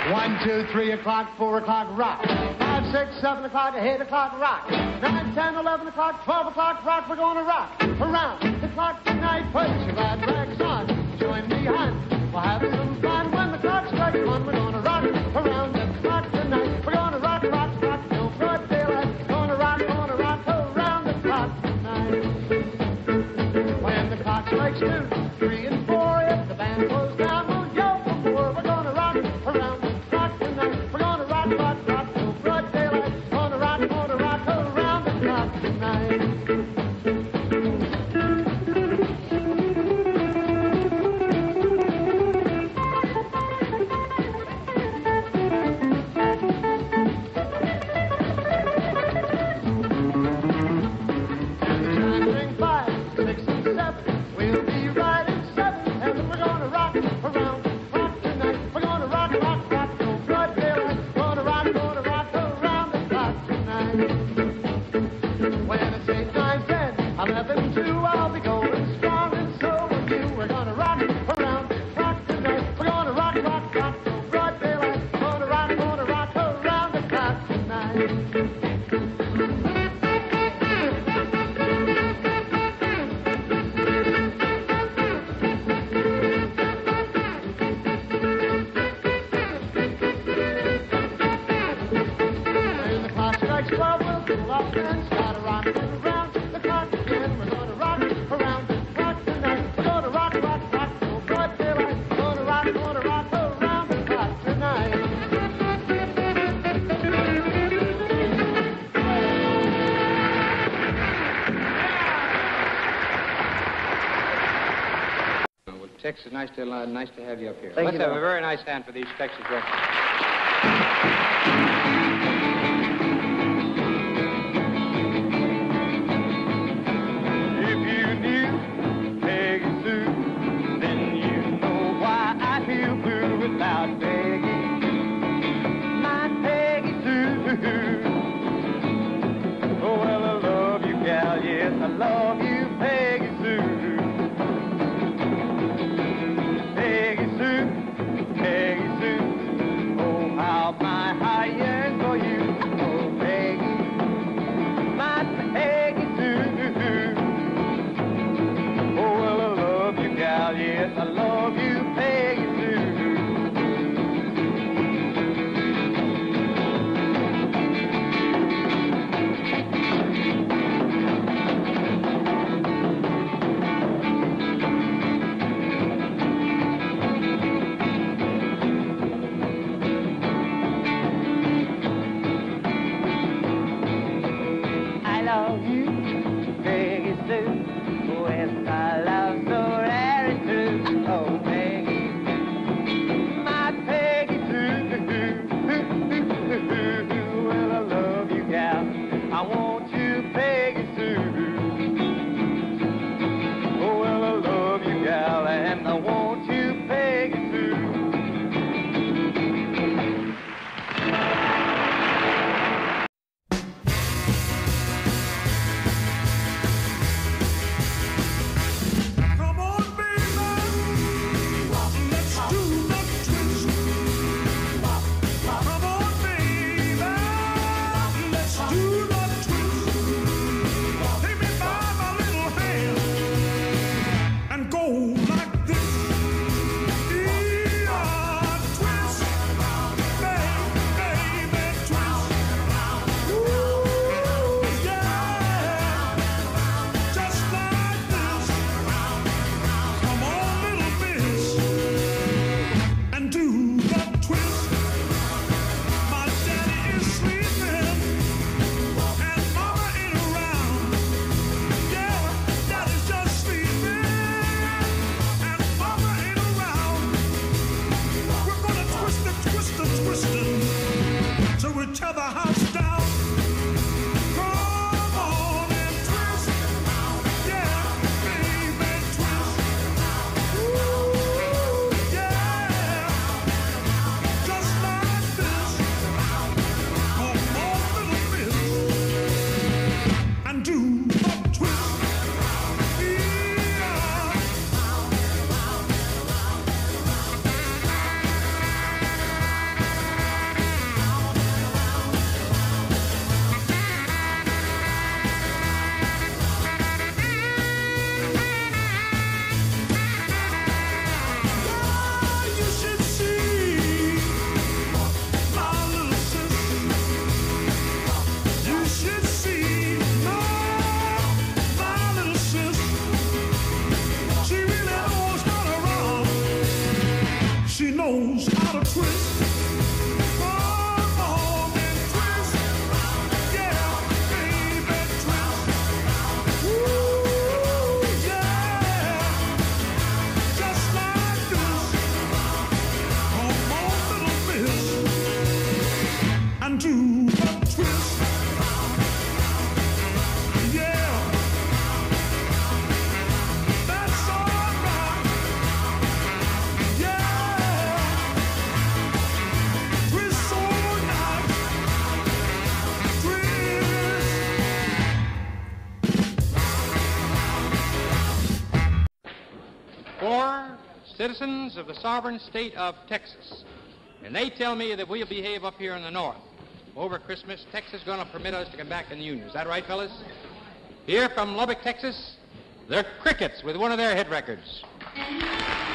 1, 2, 3 o'clock, 4 o'clock, rock. 5, 6, 7 o'clock, 8 o'clock, rock. 9, 10, 11 o'clock, 12 o'clock, rock. We're gonna rock around the clock tonight. Put your glad rags on. Join me, hon. We'll have some fun when the clock strikes 1. We're gonna rock around the clock tonight. We're gonna rock, rock, rock till broad daylight. Gonna rock around the clock tonight. When the clock strikes 2, 3, and 4, if the band goes down, we'll yell for more. We're gonna rock around the clock tonight. We're gonna rock, rock, rock till broad daylight. Gonna rock around the clock tonight. Tex, it's nice to have you up here. Let's have a very nice hand for these Texas records. If you knew Peggy Sue, then you know why I feel blue without Peggy. My Peggy Sue. Oh, well, I love you, gal, yes, I love you, Peggy Sue. Peggy Sue, Peggy Sue, oh, how my heart yearns for you. Oh, Peggy, my Peggy Sue. Oh, well, I love you, gal, yes, I love you, Peggy Sue. I love you, Peggy Sue. Oh, yes, I love so very true. Oh, Peggy, my Peggy Sue. Well, I love you, gal. I want you, Peggy Sue. Oh, well, I love you, gal, and I want you, Peggy Sue. citizens of the sovereign state of Texas. And they tell me that we'll behave up here in the north. Over Christmas, Texas is going to permit us to come back in the Union. Is that right, fellas? Here from Lubbock, Texas, they're Crickets with one of their hit records.